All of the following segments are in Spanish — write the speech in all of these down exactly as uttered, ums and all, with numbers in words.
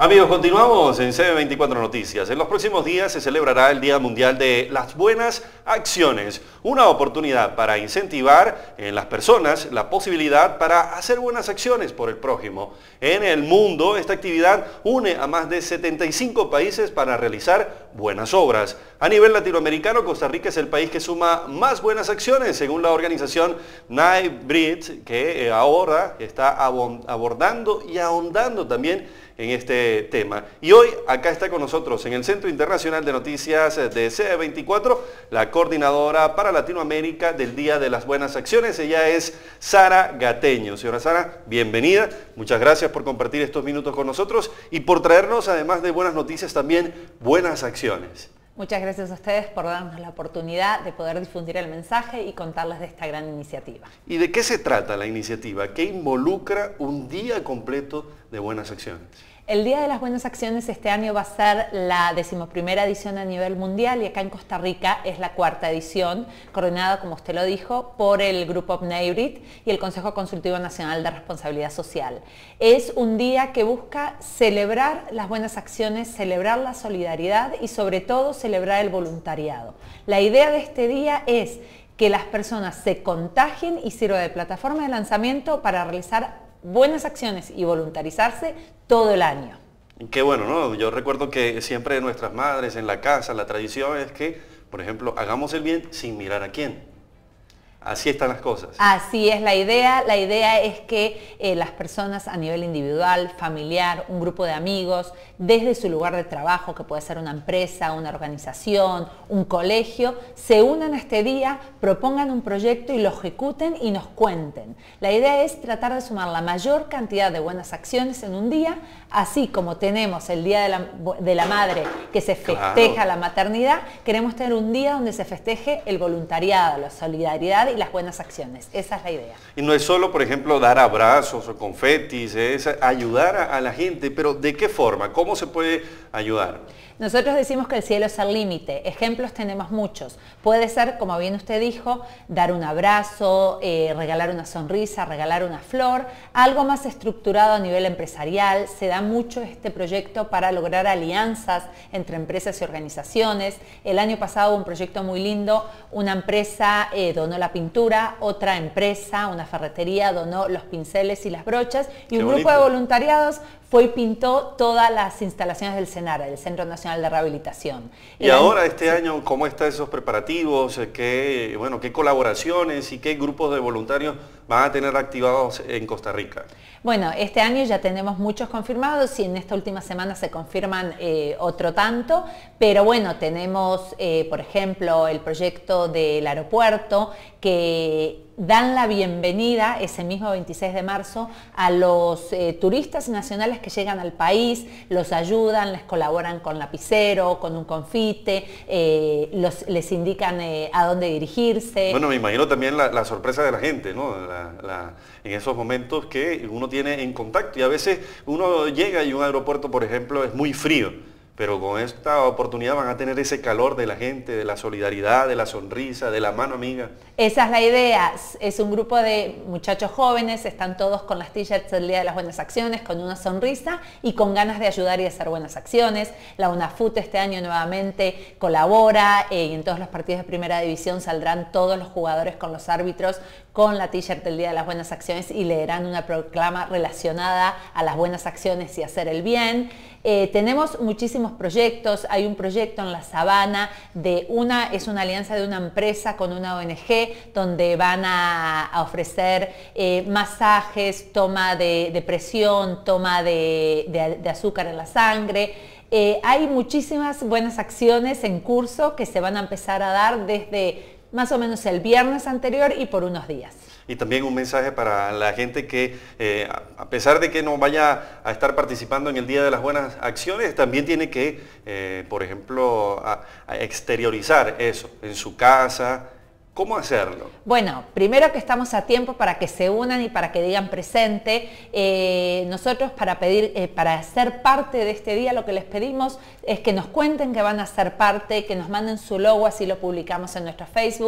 Amigos, continuamos en C B veinticuatro Noticias. En los próximos días se celebrará el Día Mundial de las Buenas Acciones, una oportunidad para incentivar en las personas la posibilidad para hacer buenas acciones por el prójimo. En el mundo, esta actividad une a más de setenta y cinco países para realizar buenas obras. A nivel latinoamericano, Costa Rica es el país que suma más buenas acciones, según la organización NIBRID, que ahora está abordando y ahondando también en este tema. Y hoy acá está con nosotros en el Centro Internacional de Noticias de C B veinticuatro la coordinadora para Latinoamérica del Día de las Buenas Acciones. Ella es Sara Gateño. Señora Sara, bienvenida. Muchas gracias por compartir estos minutos con nosotros y por traernos, además de buenas noticias, también buenas acciones. Muchas gracias a ustedes por darnos la oportunidad de poder difundir el mensaje y contarles de esta gran iniciativa. ¿Y de qué se trata la iniciativa? ¿Qué involucra un día completo de buenas acciones? El Día de las Buenas Acciones este año va a ser la decimoprimera edición a nivel mundial y acá en Costa Rica es la cuarta edición, coordinada, como usted lo dijo, por el Grupo NIBRID y el Consejo Consultivo Nacional de Responsabilidad Social. Es un día que busca celebrar las buenas acciones, celebrar la solidaridad y sobre todo celebrar el voluntariado. La idea de este día es que las personas se contagien y sirva de plataforma de lanzamiento para realizar buenas acciones y voluntarizarse todo el año. Qué bueno, ¿no? Yo recuerdo que siempre nuestras madres en la casa, la tradición es que, por ejemplo, hagamos el bien sin mirar a quién. Así están las cosas. Así es la idea. La idea es que eh, las personas a nivel individual, familiar, un grupo de amigos, desde su lugar de trabajo, que puede ser una empresa, una organización, un colegio, se unan a este día, propongan un proyecto y lo ejecuten y nos cuenten. La idea es tratar de sumar la mayor cantidad de buenas acciones en un día, así como tenemos el Día de la, de la Madre, que se festeja claro. la maternidad, queremos tener un día donde se festeje el voluntariado, la solidaridad y las buenas acciones. Esa es la idea. Y no es solo, por ejemplo, dar abrazos o confetis, es ayudar a, a la gente, pero ¿de qué forma? ¿Cómo se puede ayudar? Nosotros decimos que el cielo es el límite. Ejemplos tenemos muchos. Puede ser, como bien usted dijo, dar un abrazo, eh, regalar una sonrisa, regalar una flor, algo más estructurado a nivel empresarial. Se da mucho este proyecto para lograr alianzas entre empresas y organizaciones. El año pasado hubo un proyecto muy lindo. Una empresa eh, donó la pintura, otra empresa, una ferretería, donó los pinceles y las brochas y Qué un bonito. grupo de voluntariados fue y pintó todas las instalaciones del CENARA, del Centro Nacional de Rehabilitación. Y Eran, ahora este año, ¿cómo están esos preparativos? ¿Qué, bueno, qué colaboraciones y qué grupos de voluntarios van a tener activados en Costa Rica? Bueno, este año ya tenemos muchos confirmados y en esta última semana se confirman eh, otro tanto, pero bueno, tenemos, eh, por ejemplo, el proyecto del aeropuerto que dan la bienvenida ese mismo veintiséis de marzo a los eh, turistas nacionales que llegan al país, los ayudan, les colaboran con lapicero, con un confite, eh, los, les indican eh, a dónde dirigirse. Bueno, me imagino también la, la sorpresa de la gente, ¿no? La, la, en esos momentos que uno tiene en contacto y a veces uno llega y un aeropuerto, por ejemplo, es muy frío. Pero con esta oportunidad van a tener ese calor de la gente, de la solidaridad, de la sonrisa, de la mano amiga. Esa es la idea, es un grupo de muchachos jóvenes, están todos con las t-shirts del Día de las Buenas Acciones, con una sonrisa y con ganas de ayudar y de hacer buenas acciones. La UNAFUT este año nuevamente colabora eh, y en todos los partidos de primera división saldrán todos los jugadores con los árbitros con la t-shirt del Día de las Buenas Acciones y leerán una proclama relacionada a las buenas acciones y hacer el bien. Eh, tenemos muchísimos proyectos, hay un proyecto en la Sabana, de una, es una alianza de una empresa con una O N G donde van a, a ofrecer eh, masajes, toma de, de presión, toma de, de, de azúcar en la sangre. Eh, hay muchísimas buenas acciones en curso que se van a empezar a dar desde más o menos el viernes anterior y por unos días. Y también un mensaje para la gente que, eh, a pesar de que no vaya a estar participando en el Día de las Buenas Acciones, también tiene que, eh, por ejemplo, a, a exteriorizar eso en su casa. ¿Cómo hacerlo? Bueno, primero que estamos a tiempo para que se unan y para que digan presente. Eh, nosotros para pedir, eh, para ser parte de este día, lo que les pedimos es que nos cuenten que van a ser parte, que nos manden su logo, así lo publicamos en nuestro Facebook,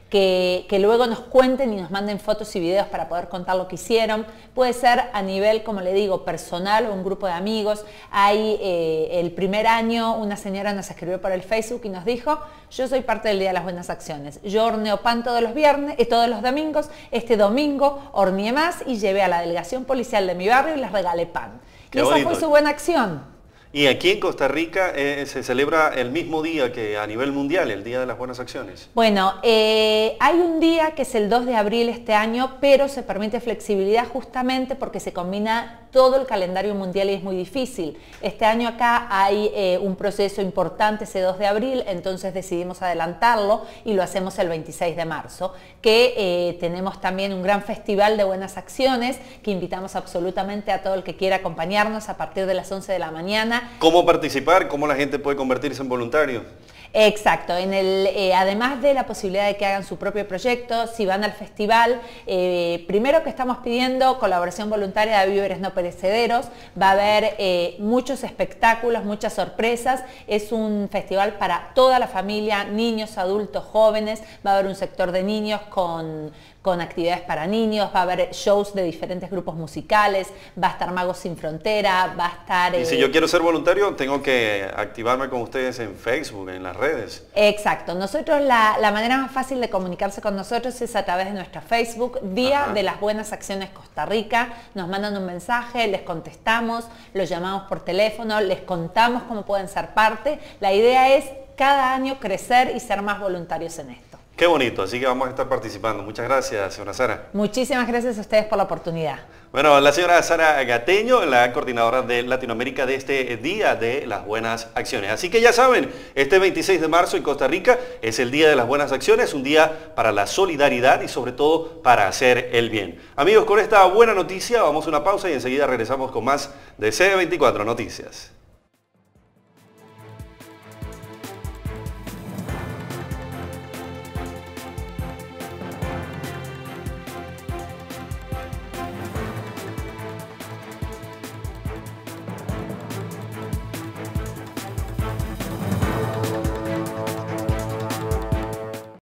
Que, que luego nos cuenten y nos manden fotos y videos para poder contar lo que hicieron. Puede ser a nivel, como le digo, personal o un grupo de amigos. Hay eh, el primer año una señora nos escribió por el Facebook y nos dijo: yo soy parte del Día de las Buenas Acciones. Yo horneo pan todos los viernes, eh, todos los domingos. Este domingo horneé más y llevé a la delegación policial de mi barrio y les regalé pan. Qué y esa bonito. fue su buena acción. Y aquí en Costa Rica eh, se celebra el mismo día que a nivel mundial, el Día de las Buenas Acciones. Bueno, eh, hay un día que es el dos de abril este año, pero se permite flexibilidad justamente porque se combina todo el calendario mundial y es muy difícil. Este año acá hay eh, un proceso importante ese dos de abril, entonces decidimos adelantarlo y lo hacemos el veintiséis de marzo, que eh, tenemos también un gran festival de buenas acciones que invitamos absolutamente a todo el que quiera acompañarnos a partir de las once de la mañana. ¿Cómo participar? ¿Cómo la gente puede convertirse en voluntario? Exacto, en el, eh, además de la posibilidad de que hagan su propio proyecto, si van al festival, eh, primero que estamos pidiendo colaboración voluntaria de víveres no perecederos, va a haber eh, muchos espectáculos, muchas sorpresas, es un festival para toda la familia, niños, adultos, jóvenes, va a haber un sector de niños con, con actividades para niños, va a haber shows de diferentes grupos musicales, va a estar Magos Sin Frontera, va a estar... Y eh, si yo quiero ser voluntario, tengo que activarme con ustedes en Facebook, en las redes. Exacto, nosotros la, la manera más fácil de comunicarse con nosotros es a través de nuestra Facebook, Día Ajá. de las Buenas Acciones Costa Rica. Nos mandan un mensaje, les contestamos, los llamamos por teléfono, les contamos cómo pueden ser parte. La idea es cada año crecer y ser más voluntarios en esto. Qué bonito, así que vamos a estar participando. Muchas gracias, señora Sara. Muchísimas gracias a ustedes por la oportunidad. Bueno, la señora Sara Gateño, la coordinadora de Latinoamérica de este Día de las Buenas Acciones. Así que ya saben, este veintiséis de marzo en Costa Rica es el Día de las Buenas Acciones, un día para la solidaridad y sobre todo para hacer el bien. Amigos, con esta buena noticia vamos a una pausa y enseguida regresamos con más de C veinticuatro Noticias.